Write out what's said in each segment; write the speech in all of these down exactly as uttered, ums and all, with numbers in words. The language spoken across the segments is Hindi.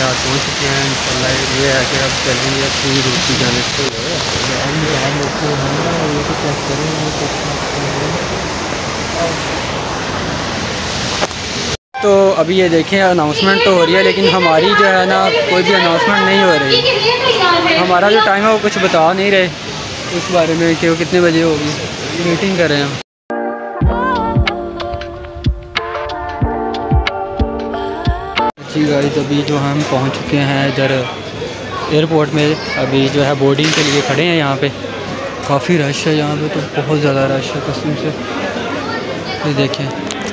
आज पहुँच चुके हैं। इंशाल्लाह ये है कि अब चलेंगे अपनी रूट की जाने से। तो अभी ये देखें अनाउंसमेंट तो हो रही है, लेकिन हमारी जो है ना कोई भी अनाउंसमेंट नहीं हो रही। हमारा जो टाइम है वो कुछ बता नहीं रहे इस बारे में कि वो कितने बजे होगी। मीटिंग कर रहे हैं हम। जी गाइस, अभी जो हम पहुंच चुके हैं इधर एयरपोर्ट में। अभी जो है बोर्डिंग के लिए खड़े हैं यहाँ पे। काफ़ी रश है यहाँ पे, तो बहुत ज़्यादा रश है कसम से। ये देखें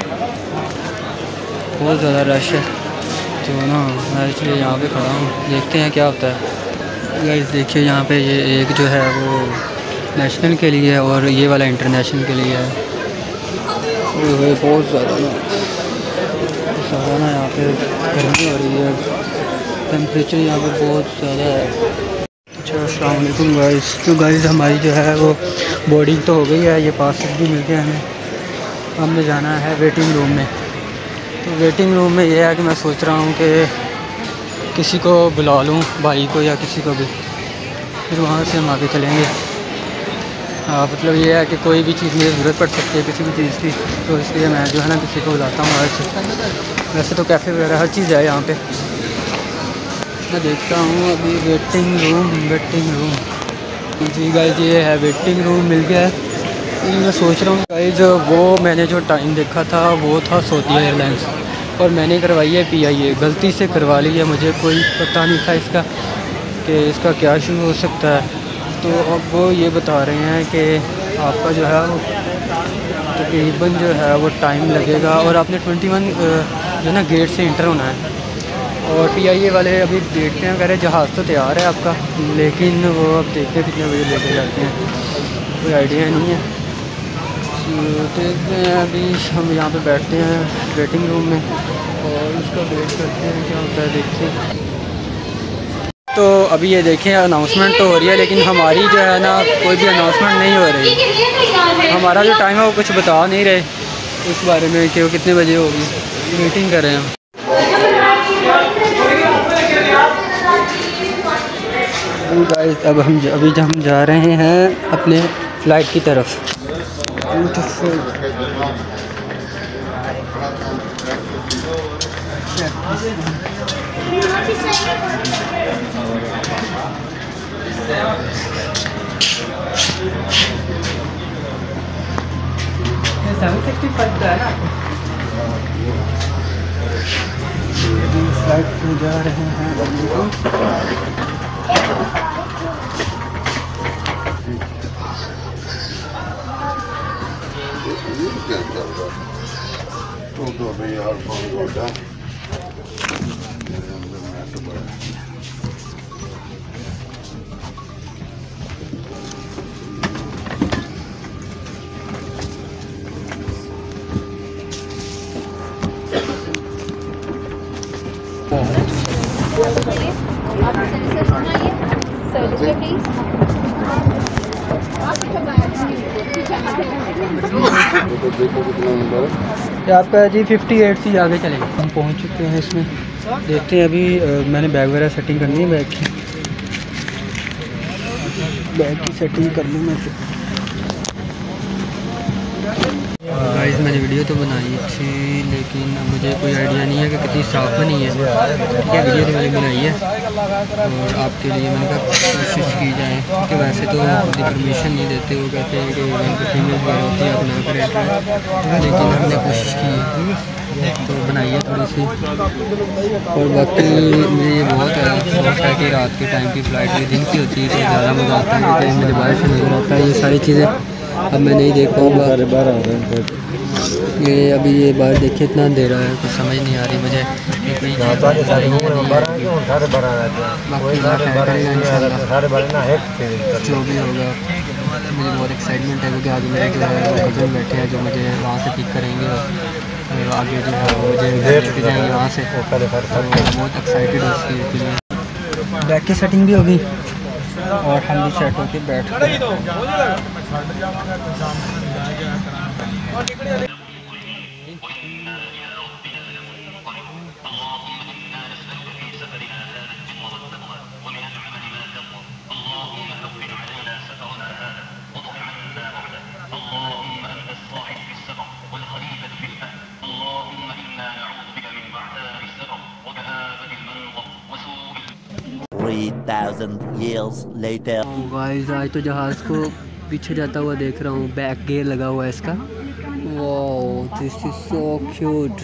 बहुत ज़्यादा रश है, तो ना मैं इसलिए यहाँ पे खड़ा हूँ। देखते हैं क्या होता है। गाइस देखिए यहाँ पे ये एक जो है वो नेशनल के लिए है और ये वाला इंटरनेशनल के लिए है। वो बहुत ज़्यादा ना सारा ना यहाँ पे गर्मी हो रही है, टेम्परेचर यहाँ पे बहुत ज़्यादा है। अच्छा अस्सलाम वालेकुम गाइस। तो गाइस हमारी जो है वो बोर्डिंग तो हो गई है, ये पास भी मिल गया हमें। हमने जाना है वेटिंग रूम में। तो वेटिंग रूम में ये है कि मैं सोच रहा हूँ कि किसी को बुला लूँ, भाई को या किसी को भी, फिर वहाँ से हम आगे चलेंगे। हाँ मतलब ये है कि कोई भी चीज़ मुझे ज़रूरत पड़ सकती है किसी भी चीज़ की, तो इसलिए मैं जो है ना किसी को बुलाता हूँ आज से। वैसे तो कैफ़े वगैरह हर चीज़ है यहाँ पे। मैं देखता हूँ अभी वेटिंग रूम वेटिंग रूम जी गाइस ये है वेटिंग रूम मिल गया है। मैं सोच रहा हूँ गाइस वो मैंने जो टाइम देखा था वो था सऊदी एयरलाइंस, और मैंने करवाई है पी आई ए। गलती से करवा ली है, मुझे कोई पता नहीं था इसका कि इसका क्या इशू हो सकता है। तो अब वो ये बता रहे हैं कि आपका जो है वो तकरीबन जो है वो टाइम लगेगा, और आपने ट्वेंटी वन जो ना गेट से इंटर होना है। और पी आई ए वाले अभी देखते हैं, कह रहे जहाज़ तो तैयार है आपका, लेकिन वो अब देखते हैं कितने बजे लेके जाते हैं, कोई आइडिया नहीं है। देखते हैं अभी हम यहाँ पे बैठते हैं वेटिंग रूम में और उसका वेट करते हैं क्या होता है, देखते हैं। तो अभी ये देखें अनाउंसमेंट तो हो रही है, लेकिन हमारी जो है ना कोई भी अनाउंसमेंट नहीं हो रही। हमारा जो टाइम है वो कुछ बता नहीं रहे इस बारे में कि वो कितने बजे होगी। मीटिंग कर रहे हैं हम। गाइस अब हम अभी हम जा रहे हैं अपने फ़्लाइट की तरफ। ब्यूटीफुल सेवन सिक्सटी फाइव का है ना। फ्लाइट में जा रहे हैं। Tutto bene al fondo da. आपका जी फिफ्टी एट से आगे चलेगा। हम पहुंच चुके हैं इसमें। देखते हैं अभी आ, मैंने बैग वगैरह सेटिंग करनी है। बैग की बैग की सेटिंग कर लूँ मैं फिर। गाइस मैंने वीडियो तो बनाई थी, लेकिन मुझे कोई आइडिया नहीं है कि कितनी साफ़ बनी है। ठीक है, वीडियो तो मैंने बनाई है और आपके लिए मैंने कहा कोशिश की जाए, क्योंकि वैसे तो अपनी परमिशन नहीं देते। वो कहते हैं कि इवेंट फीमेल वगैरह होती है, आप ना करें, लेकिन हमने कोशिश की है तो बनाई है थोड़ी सी। और बाकी मुझे ये बहुत है सोच है कि रात के टाइम की फ़्लाइट में दिन की होती है तो ज़्यादा मज़ा आता है, क्योंकि मुझे बाहर से नज़र आता है ये सारी चीज़ें। अब मैं नहीं देख पाऊँगा ये अभी। ये बाहर देखिए इतना अंधेरा है, कुछ समझ नहीं आ रही मुझे कि कोई जो भी होगा। मुझे बहुत एक्साइटमेंट है, क्योंकि आगे मेरे जो है कज़न बैठे हैं जो मुझे वहाँ से पिक करेंगे और आगे जो है मुझे लेके जाएंगे वहाँ से। बहुत एक्साइटेड है उसके लिए। बैग की सेटिंग भी होगी और हम भी सेट होके बैठ गए। three thousand years later. Guys आज तो जहाज़ को पीछे जाता हुआ देख रहा हूँ, बैक गियर लगा हुआ है इसका। Wow this is so cute.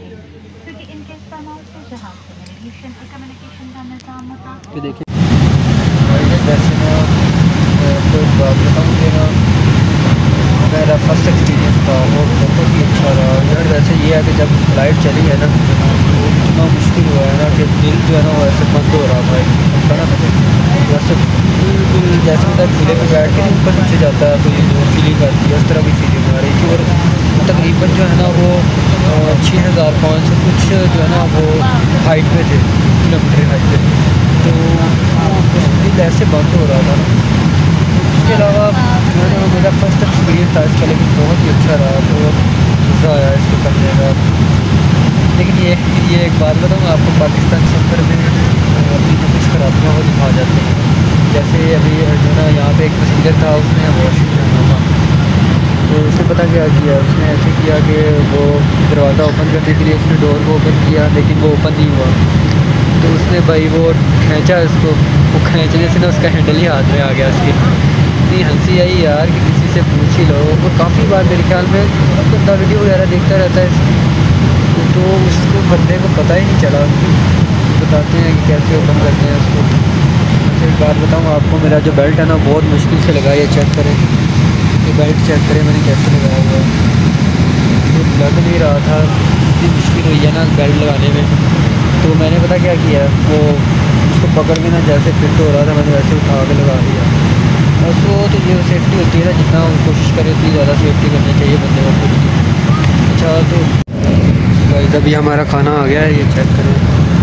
ये देखिए वैसे ना आपको एक बात बताऊँ ना, मेरा फर्स्ट एक्सपीरियंस था वो बहुत ही अच्छा रहा यार। वैसे ये है कि जब फ्लाइट चली है ना तो इतना मुश्किल हुआ है ना कि दिल जो है ना वो ऐसे बंद हो रहा था था ना, वैसे बिल्कुल जैसे मतलब झूले पे बैठ के ऊपर नीचे जाता है तो ये जो फीलिंग आती है उस तरह की फीलिंग आ रही थी। और तकरीबन जो है ना वो छः हज़ार पाँच सौ कुछ जो है ना वो हाइट पे थे, किलोमीटर हाइट पे, तो दिल ऐसे बंद हो रहा था ना। इसके अलावा जो है ना मेरा फर्स्ट एक्सपीरियंस था इसका, लेकिन बहुत ही अच्छा रहा, बहुत मज़ा आया इसको करने का। लेकिन ये ये एक बात बताऊँ आपको, पाकिस्तान सफ़र में अपनी जो कुछ खराबियाँ वो दिखा जाते हैं। जैसे अभी जो ना यहाँ पे एक पैसेंजर था, उसने वॉशरूम जाना था तो उसने पता क्या किया, उसने ऐसे किया कि वो दरवाज़ा ओपन करने के लिए उसने डोर को ओपन किया लेकिन वो ओपन नहीं हुआ, तो उसने भाई वो खींचा उसको, वो खींचने से ना उसका हैंडल ही हाथ में आ गया उसकी। इतनी हंसी आई यार कि किसी से पूछ ही लो। वो काफ़ी बार मेरे ख्याल में बंदा वीडियो वगैरह देखता रहता है तो उसको बंदे को पता ही नहीं चला, बताते हैं कि कैसे ओपन करते हैं उसको। अच्छा एक बात बताऊँ आपको, मेरा जो बेल्ट है ना बहुत मुश्किल से लगा, ये चेक करें, ये बेल्ट चेक करें मैंने कैसे लगाया हुआ है, ये लग नहीं रहा था, इतनी मुश्किल हुई है ना बेल्ट लगाने में। तो मैंने पता क्या किया, वो उसको पकड़ के ना जैसे फिट हो रहा था मैंने वैसे उठा के लगा दिया। बस वो तो ये सेफ्टी होती है ना, जितना कोशिश करे उतनी ज़्यादा सेफ्टी करनी चाहिए बंदे को खुद की। अच्छा तो गाइस अभी हमारा खाना आ गया है, ये चेक करें।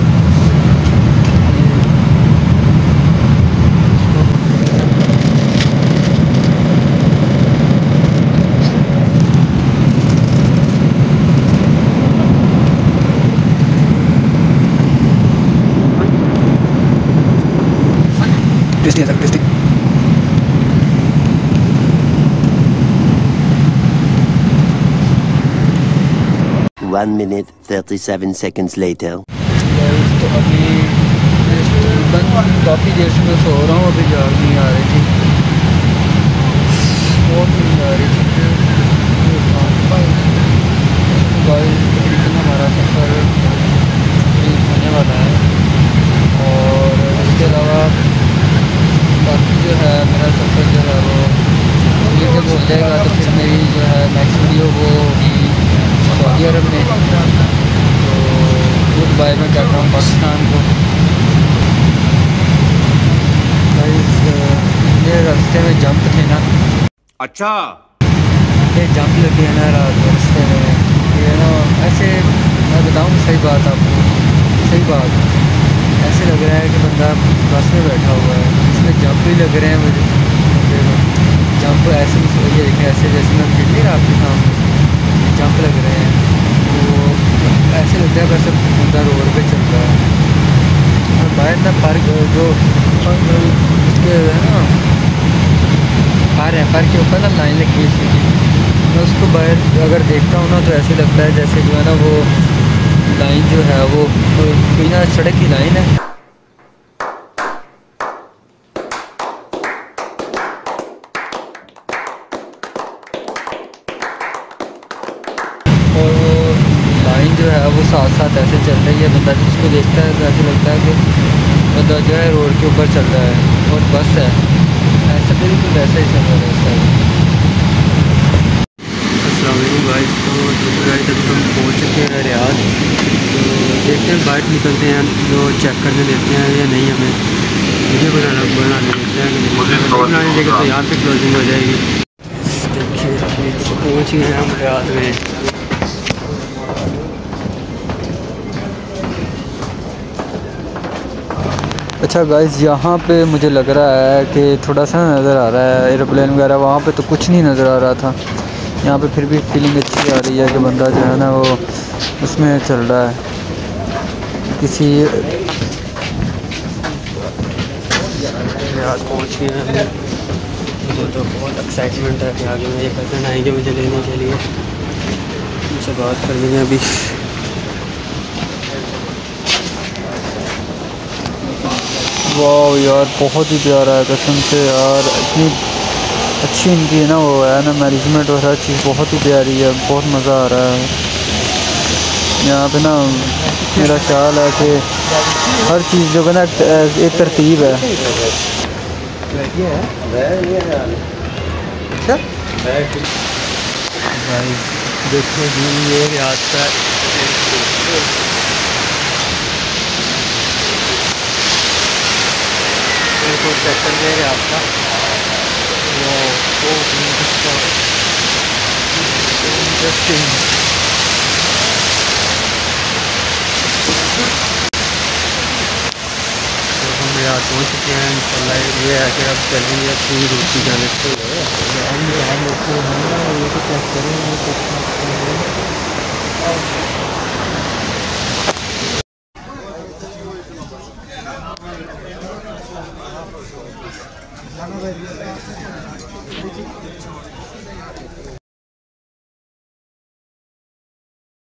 टेस्टी है, tasty. One minute thirty-seven seconds later. तो अभी काफ़ी देर से मैं सो रहा हूँ, अभी जाग नहीं आ रही थी, बहुत नींद आ रही थी। तकरीबन हमारा सफ़र होने वाला है और इसके अलावा बाकी जो है मेरा सफ़र जो है वो ये जब हो जाएगा तो फिर मेरी जो है नेक्स्ट वीडियो वो होगी सऊदी अरब में। तो गुड बाय मैं कहता हूँ पाकिस्तान को। ये रास्ते में जंप थे ना, अच्छा ये जंप लगे हैं ना रास्ते में, ये ना ऐसे मैं बताऊँ सही बात आपको, सही बात ऐसे लग रहा है कि बंदा बस में बैठा हुआ है, इसमें जंप भी लग रहे हैं मुझे, जंप ऐसे ये देखें ऐसे जैसे मैं फिर नहीं रहा आपके सामने जंप लग रहे हैं, तो ऐसे लगता है वैसे बंदा रोड पे चल रहा है। और बाहर ना पार्क जो उसके है ना पार है, पार के ऊपर ना लाइन लगी है सीधी, मैं उसको बाहर अगर देखता हूँ ना तो ऐसे लगता है जैसे जो है ना वो लाइन जो है वो कोई ना सड़क की लाइन है। और वो लाइन जो है वो साथ साथ ऐसे चल रही है, बंदा जिसको देखता है तो ऐसे लगता है कि बंदा जो है रोड के ऊपर चल रहा है और बस है ऐसा बिल्कुल वैसा ही चल रहा है। अस्सलाम वालेकुम गाइस, तो गाइस अभी हम पहुँच चुके हैं रियाद, तो देखते हैं बाहर निकलते हैं जो चेक करने देते हैं या नहीं, हमें वीडियो बनाना बनाने देते हैं कि नहीं बनाने देंगे तो यहाँ पे क्लोजिंग हो जाएगी। देखिए अभी पहुँच गए हैं हम रियाद में। अच्छा गाइस यहाँ पे मुझे लग रहा है कि थोड़ा सा नज़र आ रहा है एरोप्लेन वगैरह, वहाँ पे तो कुछ नहीं नज़र आ रहा था, यहाँ पे फिर भी फीलिंग अच्छी आ रही है कि बंदा जो है ना वो उसमें चल रहा है किसी। आज पहुँच गए हैं, मुझे तो बहुत एक्साइटमेंट है कि आगे मेरे कज़न आएंगे मुझे लेने के लिए, उनसे बात कर लेंगे अभी। वाह यार बहुत ही प्यारा है कसम से यार, इतनी अच्छी इनकी है ना वो है ना मैनेजमेंट और हर चीज़ बहुत ही प्यारी है, बहुत मज़ा आ रहा है यहाँ पे ना। मेरा ख्याल है कि हर चीज़ जो है ना एक तरतीब है। भाई देखो जी ये याद का सेक्टर है आपका वो इंटरेस्टिंग। तो हम यहाँ पहुँच चुके हैं इंशाल्लाह। ये है कि अब चलेंगे अपनी रूट की जाने से। हम हम ये तो चेक करेंगे।